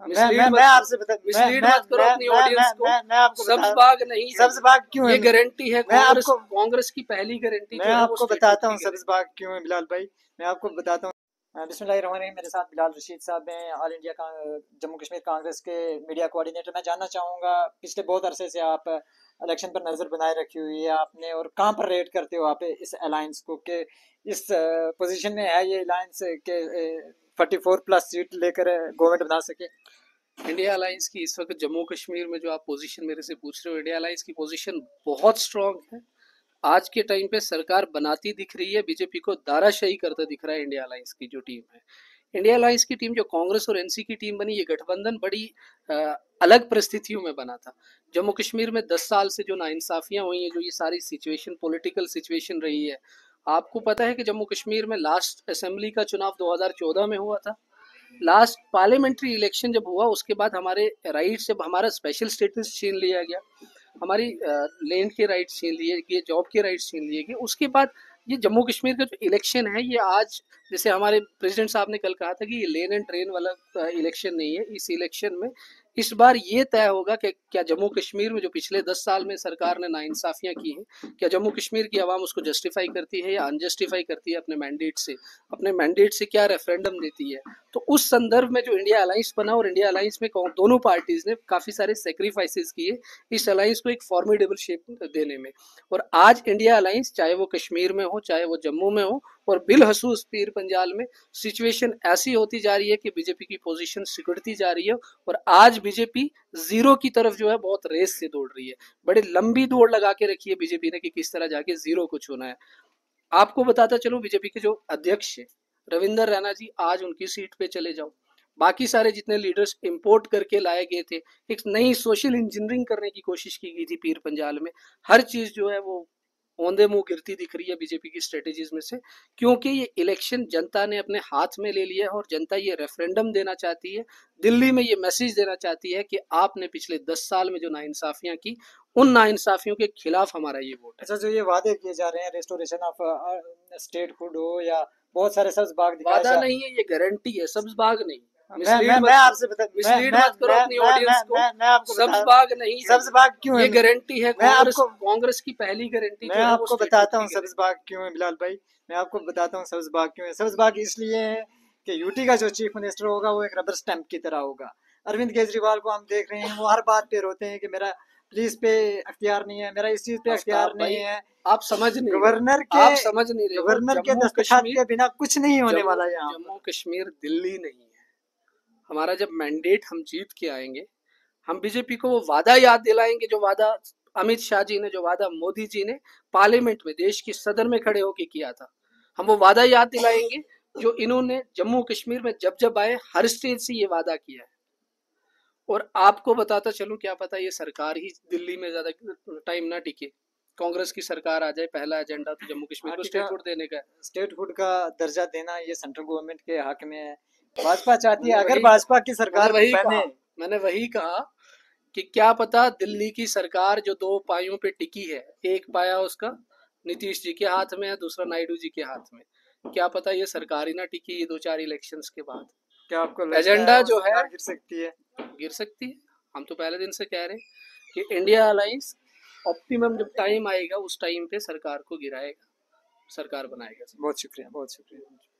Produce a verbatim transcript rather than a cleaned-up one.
मैं मैं मैं आपसे बता मिसलीड मत करो अपनी ऑडियंस को। मैं मैं आपको सब्ज बाग नहीं है, सब्ज बाग क्यों है? ये गारंटी है मैं कांग्रेस आपको कांग्रेस की पहली गारंटी मैं जो है वो आपको स्टेट बताता हूँ की सब्ज बाग क्यों है बिलाल भाई। मैं आपको बताता हूँ। बिस्मिल्लाहिर्रहमानिर्रहीम। मेरे साथ बिलाल रशीद साहब हैं, ऑल इंडिया का जम्मू कश्मीर कांग्रेस के मीडिया कोऑर्डिनेटर। मैं जानना चाहूँगा, पिछले बहुत अरसे से आप इलेक्शन पर नज़र बनाए रखी हुई है आपने, और कहाँ पर रेट करते हो आप इस अलायंस को कि इस पोजीशन में है ये अलायंस के फोर्टी फोर प्लस सीट लेकर गवर्नमेंट बना सके? इंडिया अलायंस की इस वक्त जम्मू कश्मीर में जो आप पोजीशन मेरे से पूछ रहे हो, इंडिया अलायंस की पोजीशन बहुत स्ट्रांग है। आज के टाइम पे सरकार बनाती दिख रही है, बीजेपी को दाराशाही करता दिख रहा है इंडिया अलायंस की जो टीम है। इंडिया अलायंस की टीम जो कांग्रेस और एनसी की टीम बनी, ये गठबंधन बड़ी आ, अलग परिस्थितियों में बना था। जम्मू कश्मीर में दस साल से जो नाइंसाफियां हुई हैं, जो ये सारी सिचुएशन पॉलिटिकल सिचुएशन रही है, आपको पता है कि जम्मू कश्मीर में लास्ट असेंबली का चुनाव दो हज़ार चौदह में हुआ था। लास्ट पार्लियामेंट्री इलेक्शन जब हुआ उसके बाद हमारे राइट्स, जब हमारा स्पेशल स्टेटस छीन लिया गया, हमारी लैंड के राइट्स छीन लिए गए, जॉब के राइट्स छीन लिए गए, उसके बाद ये जम्मू कश्मीर का जो इलेक्शन है, ये आज जैसे हमारे प्रेसिडेंट साहब ने कल कहा था कि ये लेन एंड ट्रेन वाला इलेक्शन नहीं है। इस इलेक्शन में इस बार ये तय होगा कि क्या जम्मू कश्मीर में जो पिछले दस साल में सरकार ने नाइंसाफियां की हैं, क्या जम्मू कश्मीर की आवाम उसको जस्टिफाई करती है या अनजस्टिफाई करती है अपने मैंडेट से, अपने मैंडेट से क्या रेफरेंडम देती है। तो उस संदर्भ में जो इंडिया अलायंस बना, और इंडिया अलायंस में दोनों पार्टीज ने काफी सारे सेक्रीफाइसेस किए इस अलायंस को एक फॉर्मिडेबल शेप देने में। और आज इंडिया अलायंस, चाहे वो कश्मीर में हो चाहे वो जम्मू में हो, और बिलहसूस पीर पंजाल में सिचुएशन ऐसी होती जा रही है कि बीजेपी की पोजीशन सिकुड़ती जा रही है। और आज बीजेपी जीरो की तरफ जो है बहुत रेस से दौड़ रही है। बड़ी लंबी दौड़ लगा के रखी है बीजेपी ने कि किस तरह जाके जीरो को छूना है। आपको बताता चलूं, बीजेपी के जो अध्यक्ष है रविंदर रैना जी, आज उनकी सीट पे चले जाओ। बाकी सारे जितने लीडर्स इंपोर्ट करके लाए गए थे, एक नई सोशल इंजीनियरिंग करने की कोशिश की गई थी पीर पंजाल में। हर चीज जो है वो औंधे मुंह गिरती दिख रही है बीजेपी की स्ट्रेटेजीज में से, क्योंकि ये इलेक्शन जनता ने अपने हाथ में ले लिया है और जनता ये रेफरेंडम देना चाहती है, दिल्ली में ये मैसेज देना चाहती है कि आपने पिछले दस साल में जो नाइंसाफियां की, उन नाइंसाफियों के खिलाफ हमारा ये वोट है। अच्छा, जो ये वादे किए जा रहे हैं रेस्टोरेशन ऑफ स्टेट हुड हो या बहुत सारे सब्ज बाग दिखाए वादा जा नहीं है, ये गारंटी है, सब्ज बाग नहीं। मैं मैं मैं आपसे बता मिसलीड मत करो अपनी ऑडियंस को। मैं मैं आपको सब्ज बाग नहीं है, सब्ज बाग क्यों है? ये गारंटी है मैं कांग्रेस आपको कांग्रेस की पहली गारंटी मैं जो है वो आपको स्टेटहुड बताता की हूँ गारंटी। सब्ज बाग क्यों है बिलाल भाई। मैं आपको बताता हूँ सब्ज बाग क्यों है। सब्ज बाग इसलिए है कि यूटी का जो चीफ मिनिस्टर होगा वो एक रबर स्टैंप की तरह होगा। अरविंद केजरीवाल को हम देख रहे हैं, वो हर बात पे रोते हैं कि मेरा पुलिस पे अख्तियार नहीं है, मेरा इस चीज पे अख्तियार नहीं है। आप समझ नहीं गवर्नर के के आप समझ नहीं रहे हो, गवर्नर के जम्मू दस्तखत कश्मीर के बिना कुछ नहीं होने जम्मू वाला यहाँ जम्मू कश्मीर दिल्ली नहीं है। हमारा जब मैंडेट हम जीत के आएंगे, हम बीजेपी को वो वादा याद दिलाएंगे जो वादा अमित शाह जी ने, जो वादा मोदी जी ने पार्लियामेंट में देश की सदन में खड़े होकर किया था। हम वो वादा याद दिलाएंगे जो इन्होंने जम्मू कश्मीर में जब जब आए हर स्टेज से ये वादा किया है। और आपको बताता चलूं, क्या पता ये सरकार ही दिल्ली में ज्यादा टाइम ना टिके, कांग्रेस की सरकार आ जाए, पहला एजेंडा तो जम्मू कश्मीर को स्टेटहुड देने का है। स्टेटहुड का दर्जा देना ये सेंट्रल गवर्नमेंट के हक में है। भाजपा चाहती है अगर भाजपा की सरकार वही बने, मैंने वही कहा कि क्या पता दिल्ली की सरकार जो दो पायों पे टिकी है, एक पाया उसका नीतीश जी के हाथ में है, दूसरा नायडू जी के हाथ में, क्या पता ये सरकार ही ना टिकी ये दो चार इलेक्शंस के बाद। क्या आपको लगता एजेंडा है जो है गिर सकती है? गिर सकती है। हम तो पहले दिन से कह रहे हैं कि इंडिया अलायंस ऑप्टिमम जब टाइम आएगा उस टाइम पे सरकार को गिराएगा, सरकार बनाएगा। बहुत शुक्रिया, बहुत शुक्रिया।